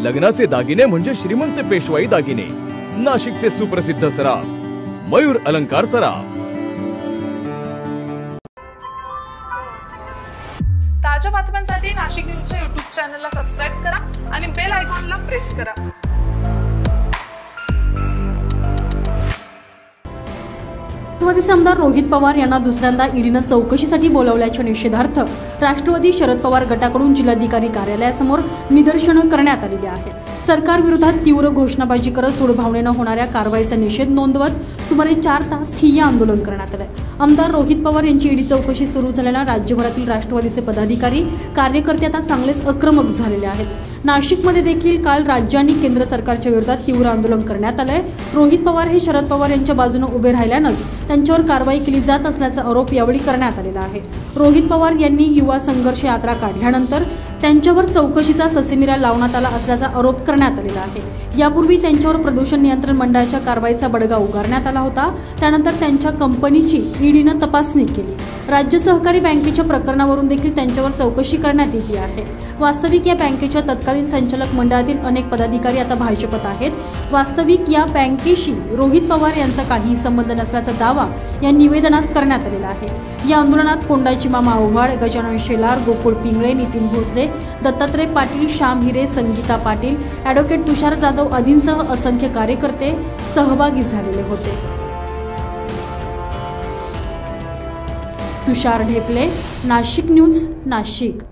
लग्नाचे दागिने म्हणजे श्रीमंत पेशवाई दागिने, नाशिकचे सुप्रसिद्ध सराफ मयूर अलंकार सराफ। ताज्या बातम्यांसाठी नाशिक न्यूजच्या YouTube चॅनलला सबस्क्राइब करा आणि बेल आयकॉनला प्रेस करा। राष्ट्रवादीचे आमदार रोहित पवार यांना दुसऱ्यांदा ईडीनं चौकशीसाठी बोलावल्याच्या निषेधार्थ राष्ट्रवादी शरद पवार गटाकडून जिल्हाधिकारी कार्यालयासमोर निदर्शनं करण्यात आलेली आहेत। सरकार विरोधात तीव्र घोषणाबाजी करत सूडभावनेनं होणाऱ्या कारवाईचा निषेध नोंदवत सुमारे 4 तास ठिय्या आंदोलन करण्यात आले। आमदार रोहित पवार यांची ईडी चौकशी सुरू झाल्यानं राज्यभरातील राष्ट्रवादीचे पदाधिकारी कार्यकर्ते आता चांगलेच आक्रमक झालेले आहेत। नाशिकमध्ये देखील काल राज्य आणि केंद्र सरकारच्या विरोधात तीव्र आंदोलन करण्यात आलंय। रोहित पवार हे शरद पवार यांच्या बाजूने उभे राहिल्यानंच त्यांच्यावर कारवाई केली जात असल्याचा आरोप यावेळी करण्यात आलेला आहे। रोहित पवार यांनी युवा संघर्ष यात्रा काढल्यानंतर त्यांच्यावर चौकशीचा ससेमिरा लावण्यात आला असल्याचा आरोप करण्यात आलेला आहे। यापूर्वी त्यांच्यावर प्रदूषण नियंत्रण मंडळाच्या कारवाईचा बडगा उगारण्यात आला होता। त्यानंतर त्यांच्या कंपनीची ईडीनं तपासणी केली। राज्य सहकारी बँकेच्या प्रकरणावरून देखील त्यांच्यावर चौकशी करण्यात येते आहे। वास्तविक या बँकेच्या तत्कालीन संचालक मंडळातील अनेक पदाधिकारी आता भाजपत आहेत। वास्तविक या बँकेशी रोहित पवार यांचा काही संबंध नसल्याचा दावा या निवेदनात करण्यात आलेला आहे। या आंदोलनात कोंडाची मामा आव्हाड, गजानन शेलार, गोकुळ पिंगळे, नितीन भोसले, दत्तात्रय पाटील, श्याम हिरे, संगीता पाटील, ॲडव्होकेट तुषार जाधव आदींसह असंख्य कार्यकर्ते सहभागी झालेले होते। तुषार ढेपले, नाशिक न्यूज, नाशिक।